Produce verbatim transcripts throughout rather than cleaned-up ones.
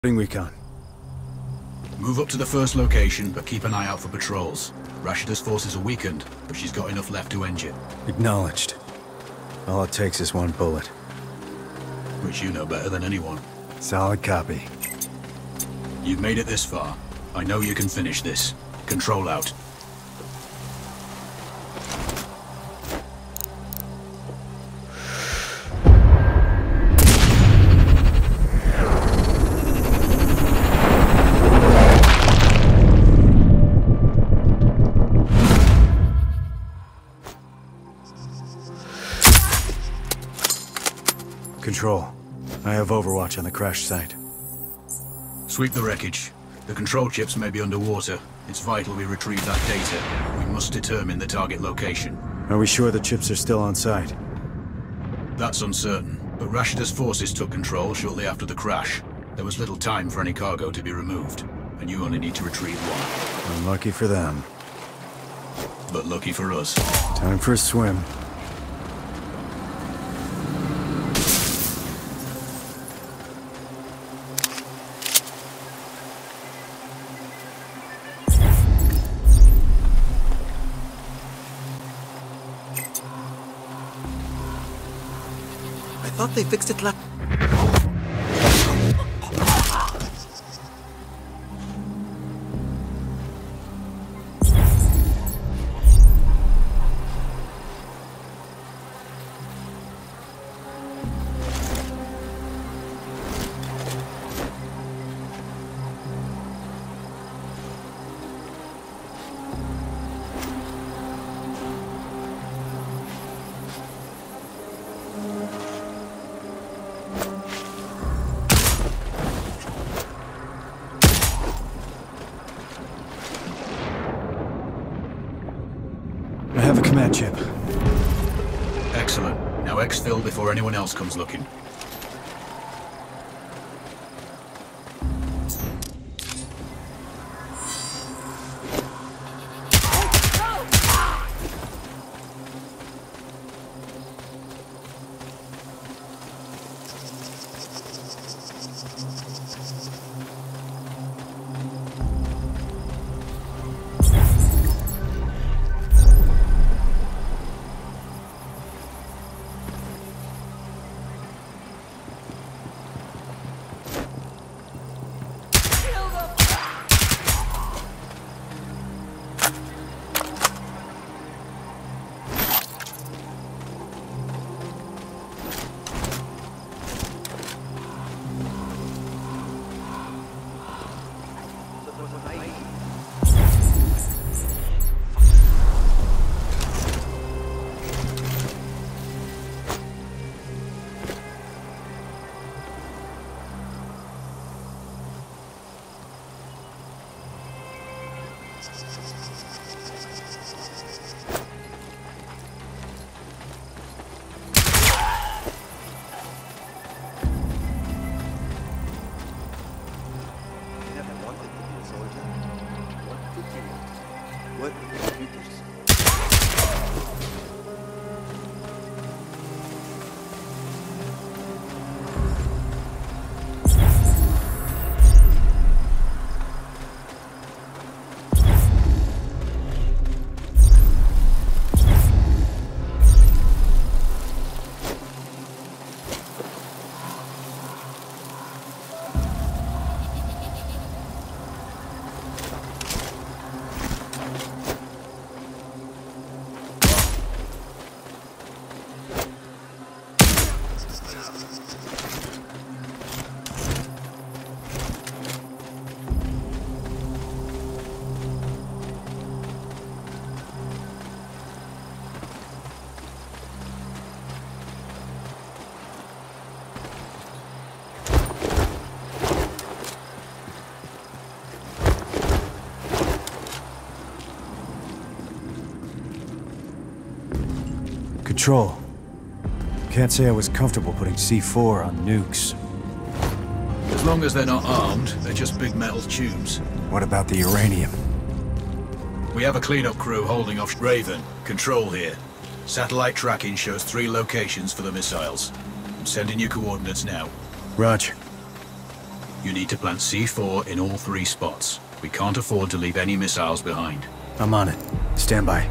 Recon. Move up to the first location, but keep an eye out for patrols. Rashida's forces are weakened, but she's got enough left to end you. Acknowledged. All it takes is one bullet. Which you know better than anyone. Solid copy. You've made it this far. I know you can finish this. Control out. Control. I have overwatch on the crash site. Sweep the wreckage. The control chips may be underwater. It's vital we retrieve that data. We must determine the target location. Are we sure the chips are still on site? That's uncertain, but Rashida's forces took control shortly after the crash. There was little time for any cargo to be removed, and you only need to retrieve one. Unlucky for them. But lucky for us. Time for a swim. I thought they fixed it last... I have a command chip. Excellent. Now exfil before anyone else comes looking. What computers? Control. Can't say I was comfortable putting C four on nukes. As long as they're not armed, they're just big metal tubes. What about the uranium? We have a cleanup crew holding off Raven. Control here. Satellite tracking shows three locations for the missiles. I'm sending you coordinates now. Roger. You need to plant C four in all three spots. We can't afford to leave any missiles behind. I'm on it. Stand by.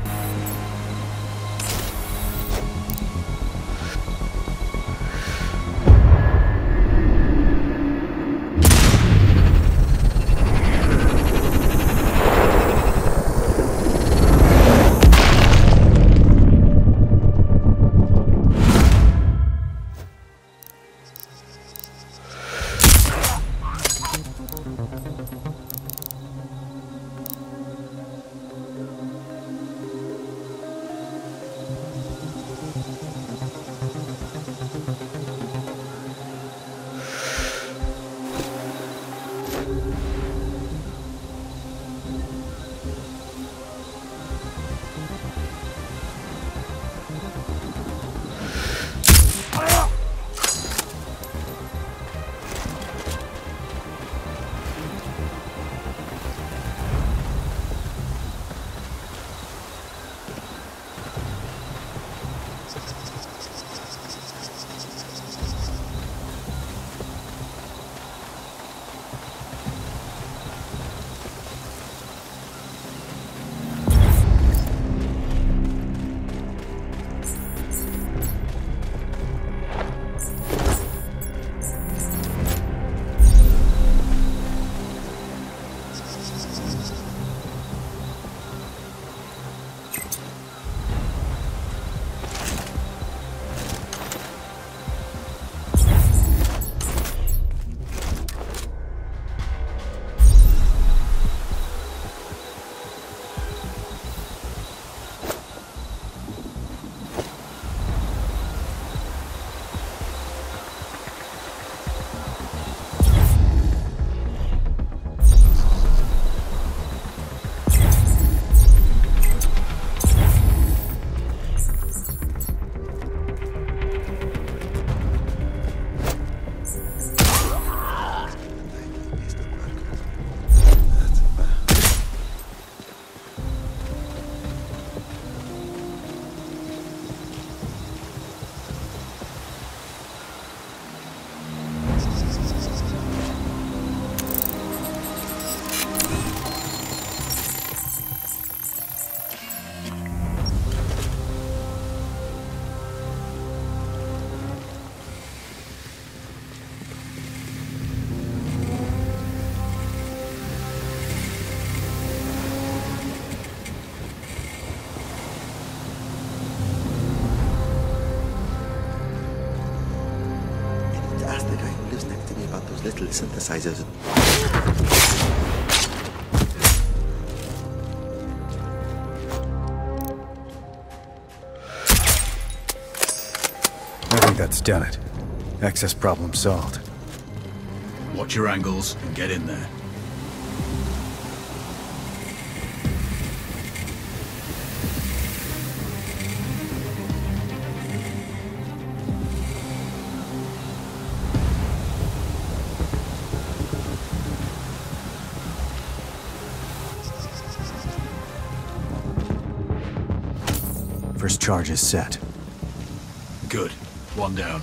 Little synthesizers. I think that's done it. Access problem solved. Watch your angles and get in there. First charge is set. Good. One down.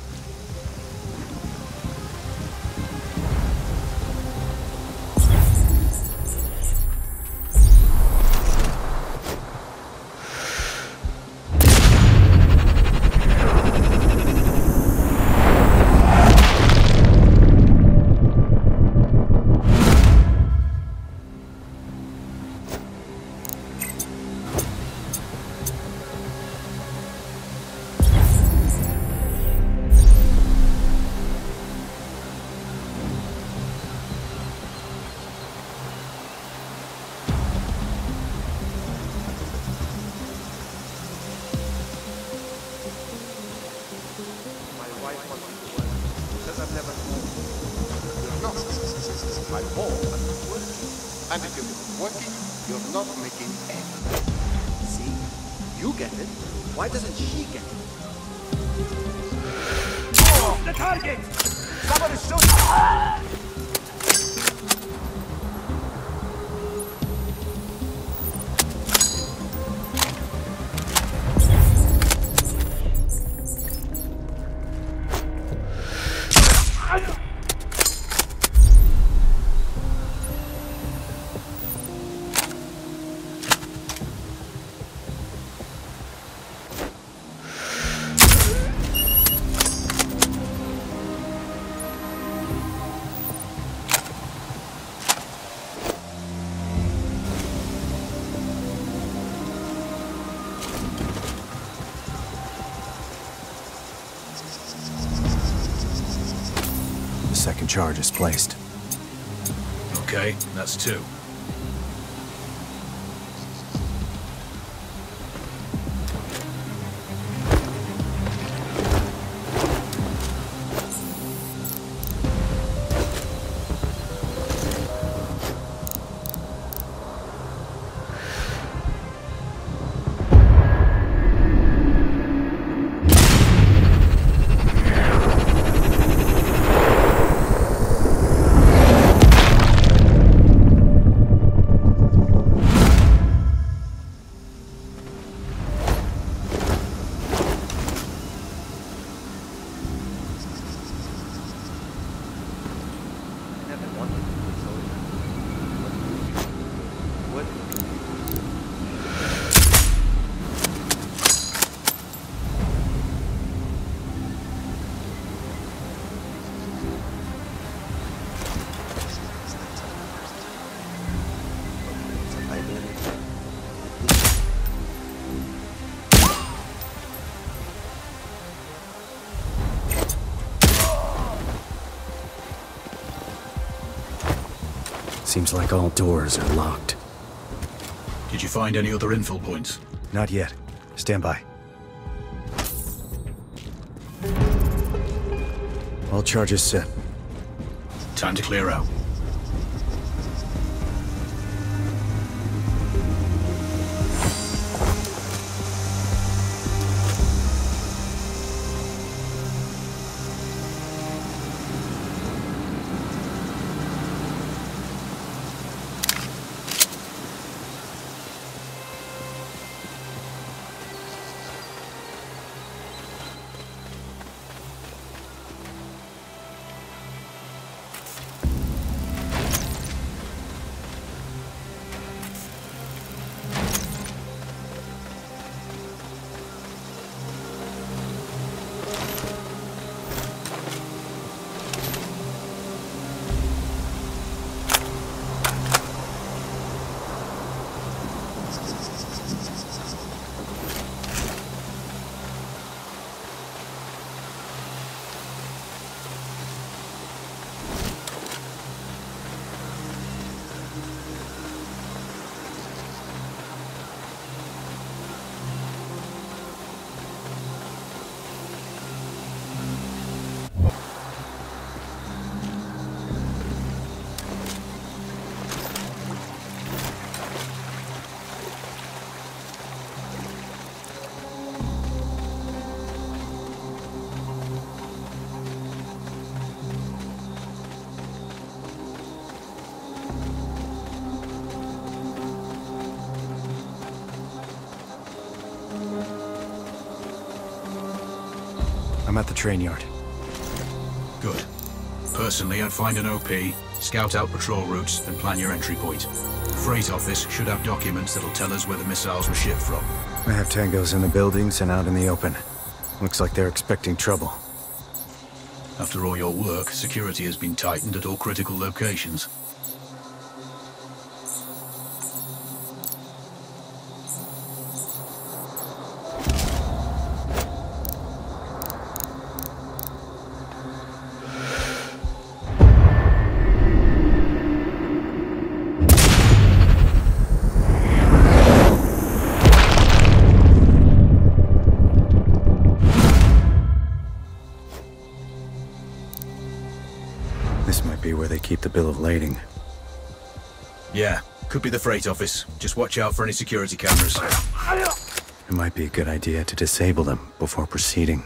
My ball is working. And if you're working, you're not making any. See? You get it. Why doesn't she get it? Oh, the target! Somebody shoot! charge is placed. Okay, that's two. Seems like all doors are locked. Did you find any other infill points? Not yet. Stand by. All charges set. Time to clear out. I'm at the train yard. Good. Personally, I'd find an O P, scout out patrol routes, and plan your entry point. The freight office should have documents that'll tell us where the missiles were shipped from. I have tangos in the buildings and out in the open. Looks like they're expecting trouble. After all your work, security has been tightened at all critical locations. This might be where they keep the bill of lading. Yeah, could be the freight office. Just watch out for any security cameras. It might be a good idea to disable them before proceeding.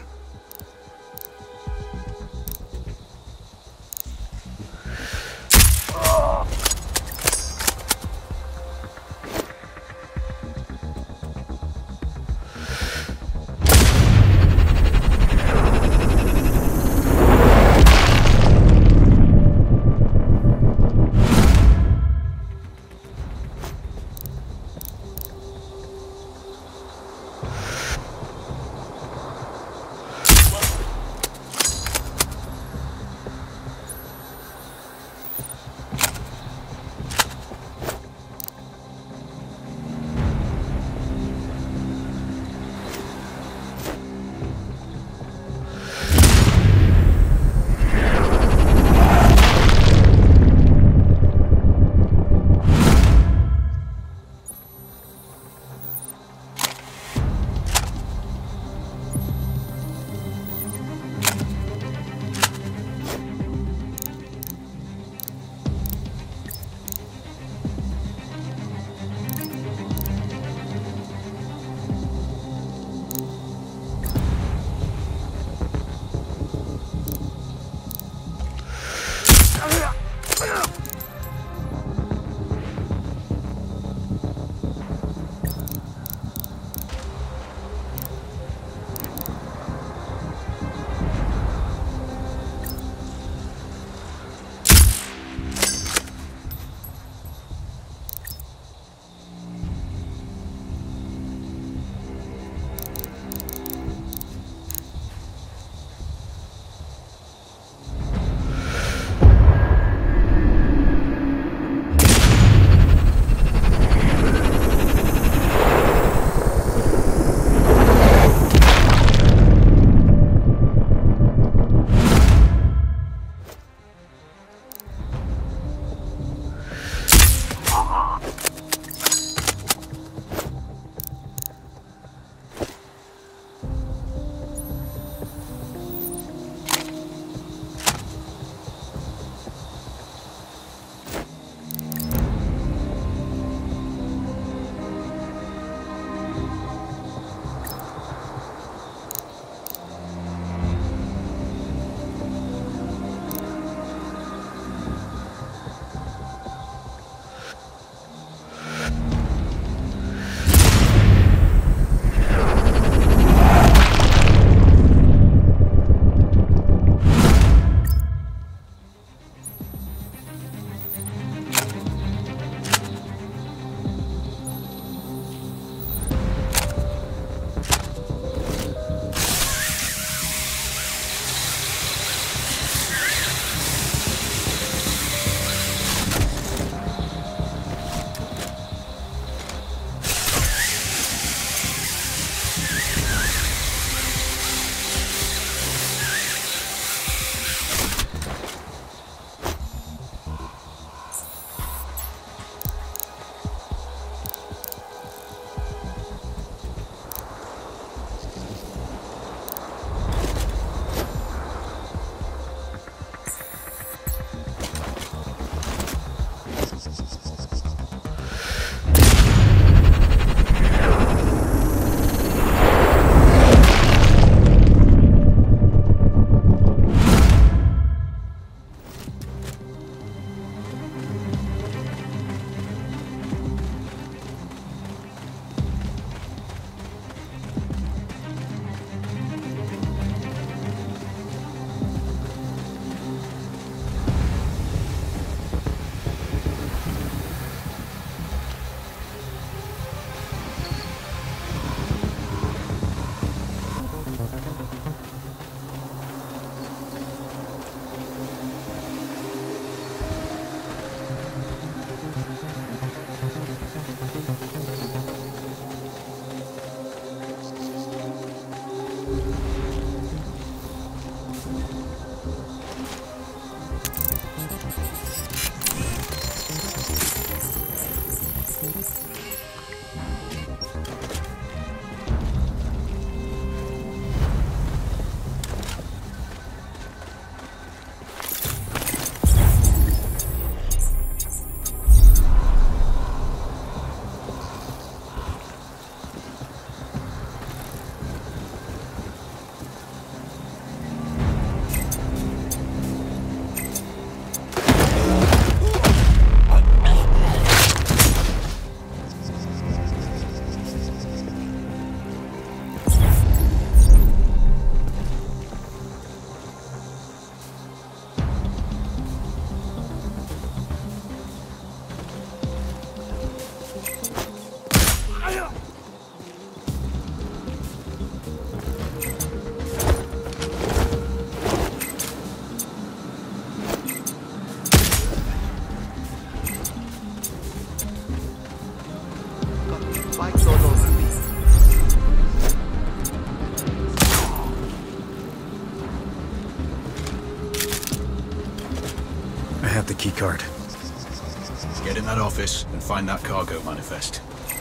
keycard. Get in that office and find that cargo manifest.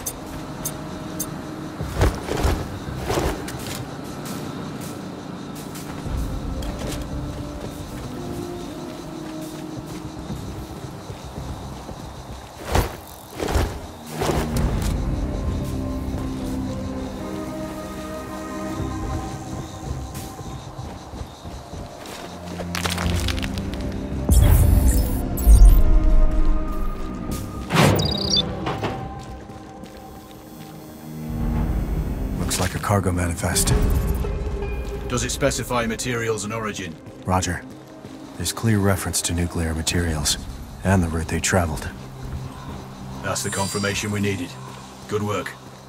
Like a cargo manifest. Does it specify materials and origin? Roger. There's clear reference to nuclear materials, and the route they traveled. That's the confirmation we needed. Good work.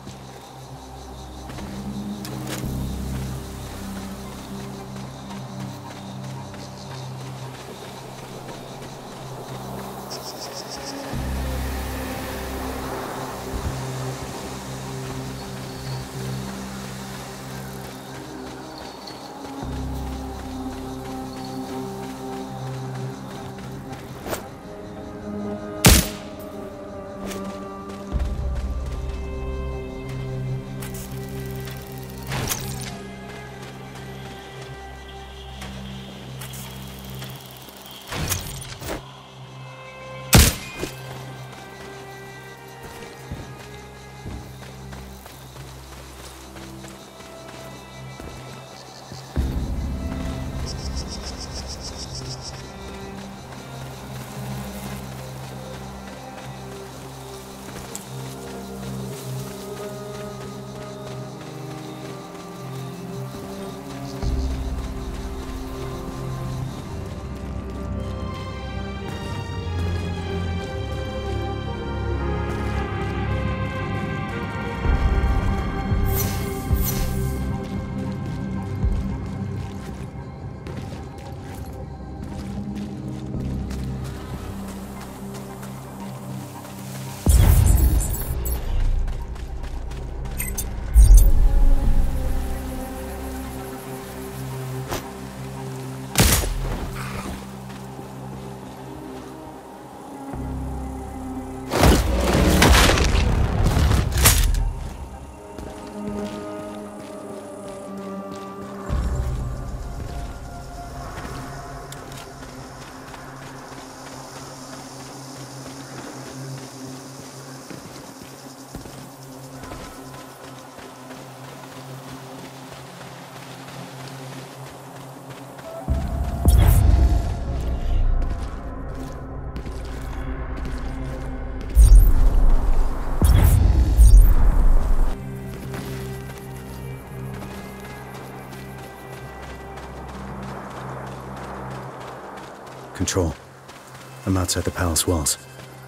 Control. I'm outside the palace walls.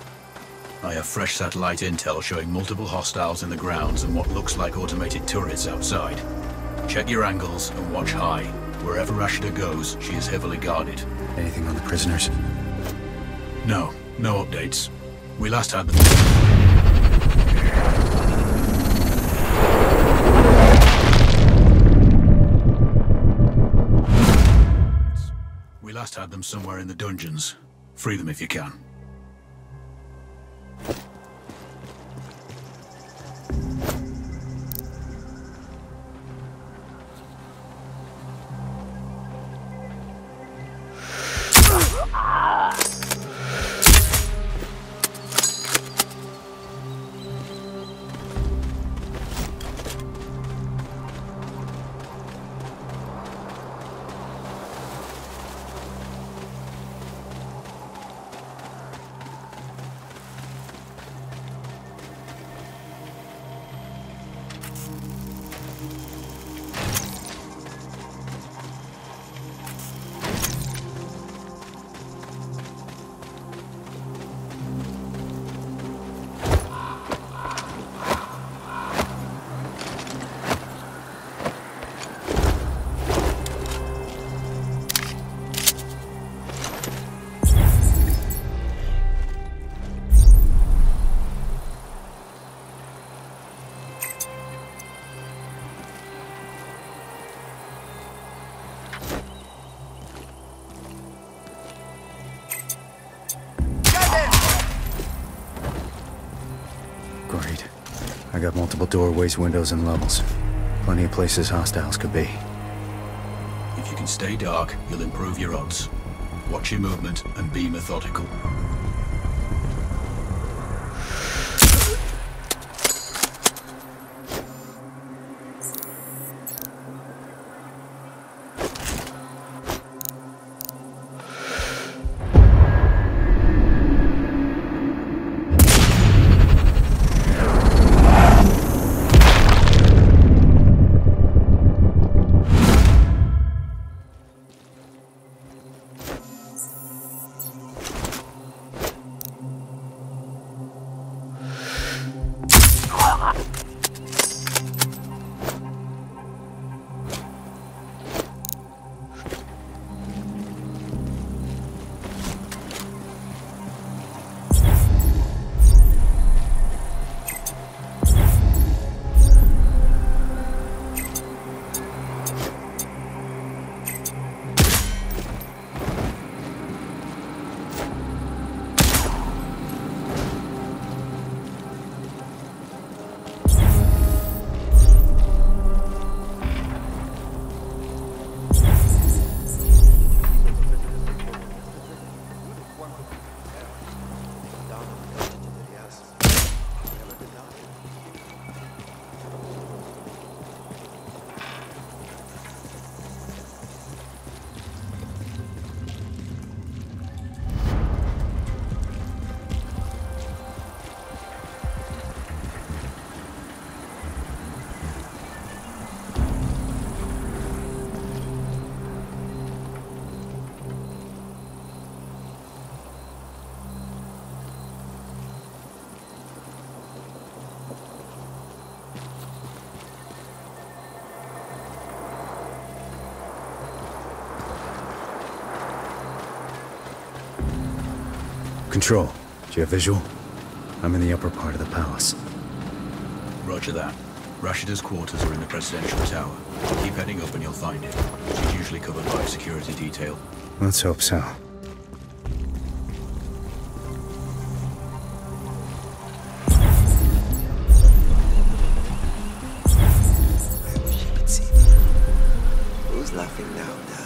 I have fresh satellite intel showing multiple hostiles in the grounds and what looks like automated turrets outside. Check your angles and watch high. Wherever Rashida goes, she is heavily guarded. Anything on the prisoners? No, no updates. We last had them... We last had them somewhere in the dungeons. Free them if you can. worried. I got multiple doorways, windows, and levels. Plenty of places hostiles could be. If you can stay dark, you'll improve your odds. Watch your movement and be methodical. Control, do you have visual? I'm in the upper part of the palace. Roger that. Rashida's quarters are in the presidential tower. Keep heading up and you'll find it. She's usually covered by a security detail. Let's hope so. Who's laughing now, Dad?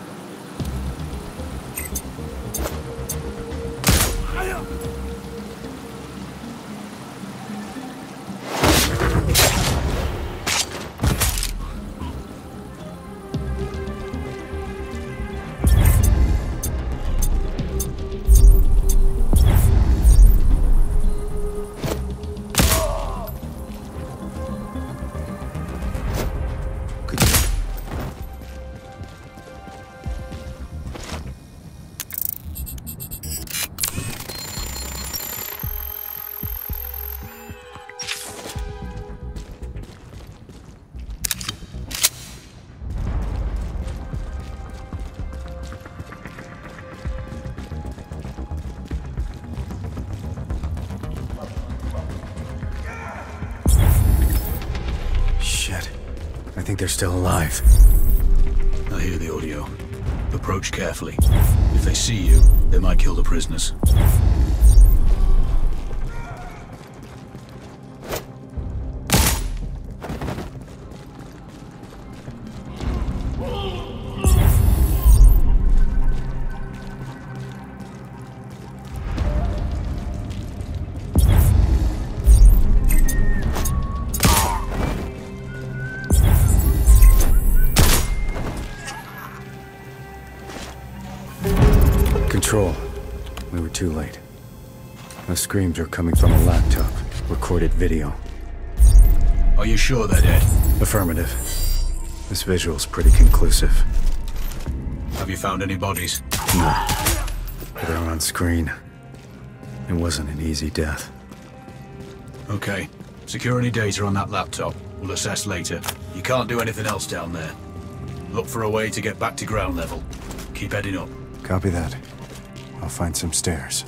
I think they're still alive. I hear the audio. Approach carefully. If they see you, they might kill the prisoners. Control. We were too late. Those screams are coming from a laptop. Recorded video. Are you sure they're dead? Affirmative. This visual's pretty conclusive. Have you found any bodies? No. But they're on screen. It wasn't an easy death. Okay. Secure any data on that laptop. We'll assess later. You can't do anything else down there. Look for a way to get back to ground level. Keep heading up. Copy that. I'll find some stairs.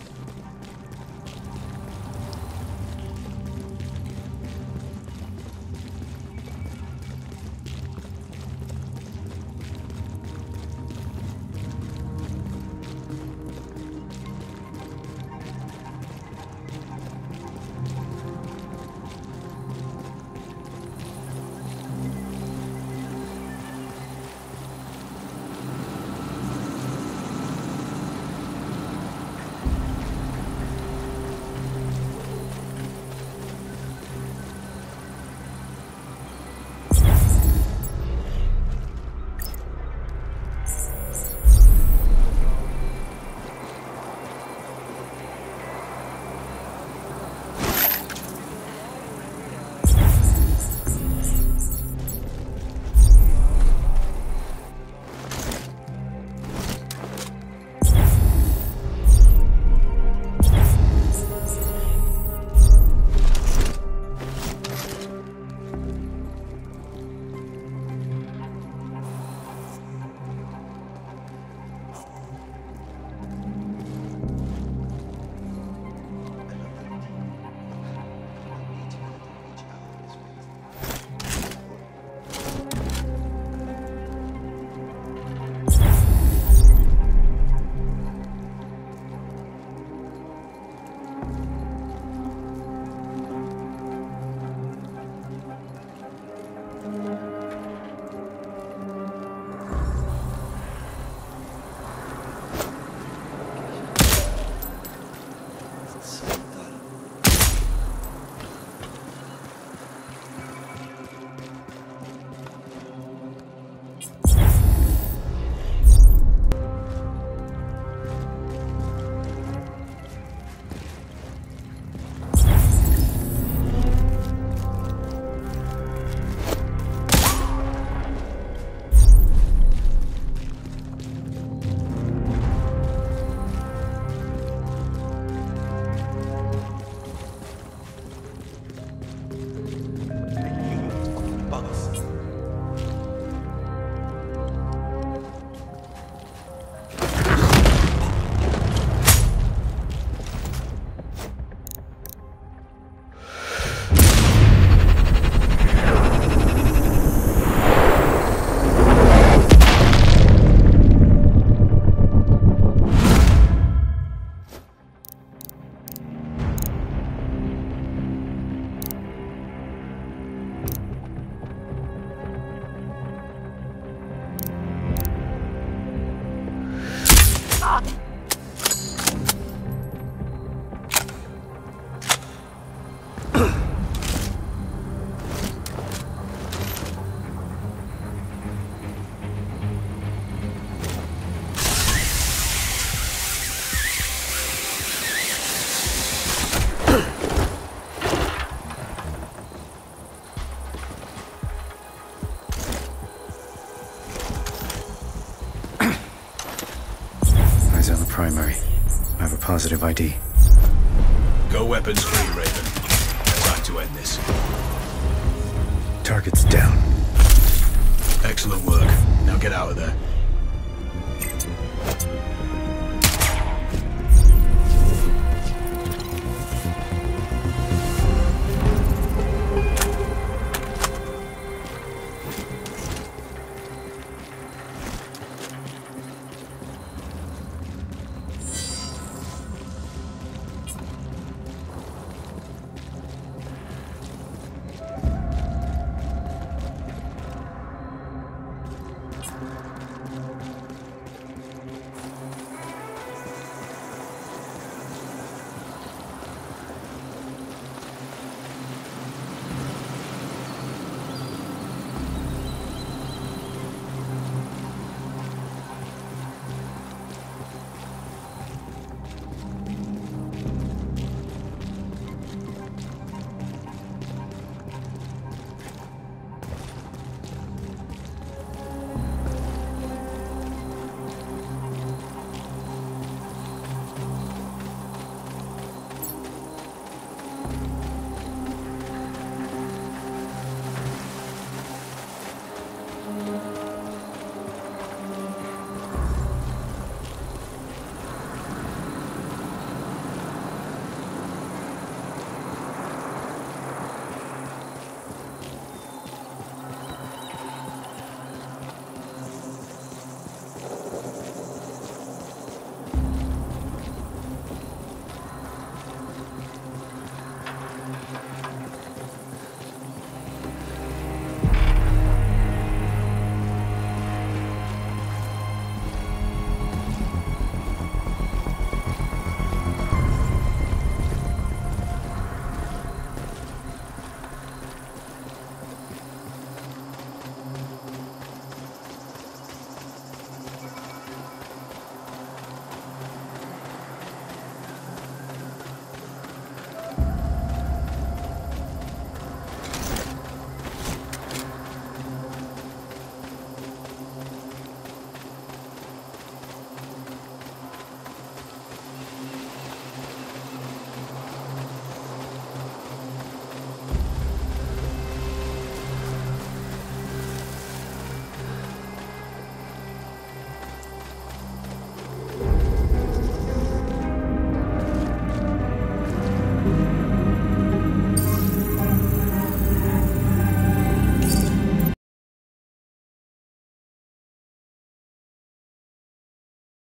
positive I D. Go weapons free, Raven. Time to end this. Target's down. Excellent work. Now get out of there.